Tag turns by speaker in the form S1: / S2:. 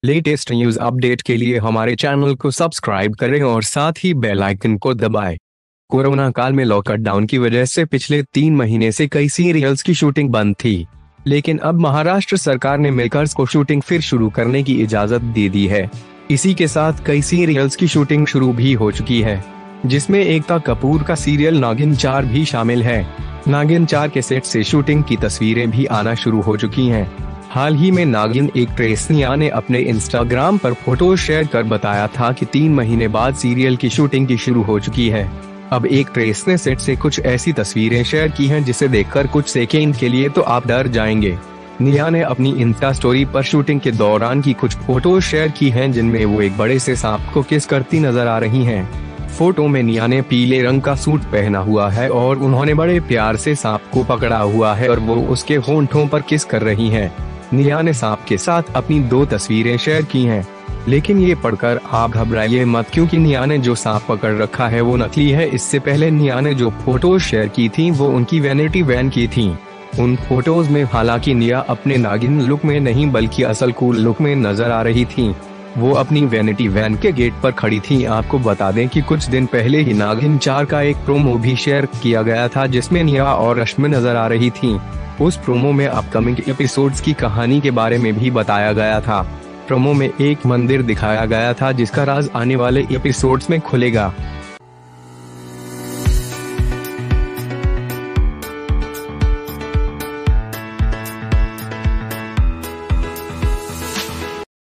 S1: Latest news update के लिए हमारे चैनल को सब्सक्राइब करें और साथ ही बेल आइकन को दबाएं। कोरोना काल में लॉकडाउन की वजह से पिछले 3 महीने से कई सीरियल्स की शूटिंग बंद थी, लेकिन अब महाराष्ट्र सरकार ने मेकर्स को शूटिंग फिर शुरू करने की इजाजत दे दी है। इसी के साथ कई सीरियल्स की शूटिंग शुरू भी हो चुकी है, जिसमें एकता कपूर का सीरियल नागिन 4 भी शामिल है। नागिन 4 के सेट से शूटिंग की तस्वीरें भी आना शुरू हो चुकी हैं। हाल ही में नागिन एक्ट्रेस निया ने अपने इंस्टाग्राम पर फोटो शेयर कर बताया था कि 3 महीने बाद सीरियल की शूटिंग की शुरू हो चुकी है। अब एक्ट्रेस ने सेट से कुछ ऐसी तस्वीरें शेयर की हैं जिसे देखकर कुछ सेकंड के लिए तो आप डर जाएंगे। निया ने अपनी इंस्टा स्टोरी पर शूटिंग के दौरान की कुछ फोटो शेयर की हैं, जिनमें वो एक बड़े से सांप को किस करती नजर आ रही हैं। फोटो में निया ने पीले रंग का सूट पहना हुआ है और उन्होंने बड़े प्यार से सांप को पकड़ा हुआ है और वो उसके होंठों पर किस कर रही हैं। निया ने सांप के साथ अपनी 2 तस्वीरें शेयर की हैं, लेकिन ये पढ़कर आप घबराइए मत, क्योंकि निया ने जो सांप पकड़ रखा है वो नकली है। इससे पहले निया ने जो फोटो शेयर की थी वो उनकी वैनिटी वैन की थी। उन फोटोज में हालांकि निया अपने नागिन लुक में नहीं बल्कि असल कूल लुक में नजर आ रही थी। वो अपनी वैनिटी वैन के गेट पर खड़ी थी। आपको बता दें कि कुछ दिन पहले ही नागिन 4 का एक प्रोमो भी शेयर किया गया था, जिसमें निया और रश्मि नजर आ रही थी। उस प्रोमो में अपकमिंग एपिसोड्स की कहानी के बारे में भी बताया गया था। प्रोमो में एक मंदिर दिखाया गया था जिसका राज आने वाले एपिसोड्स में खुलेगा।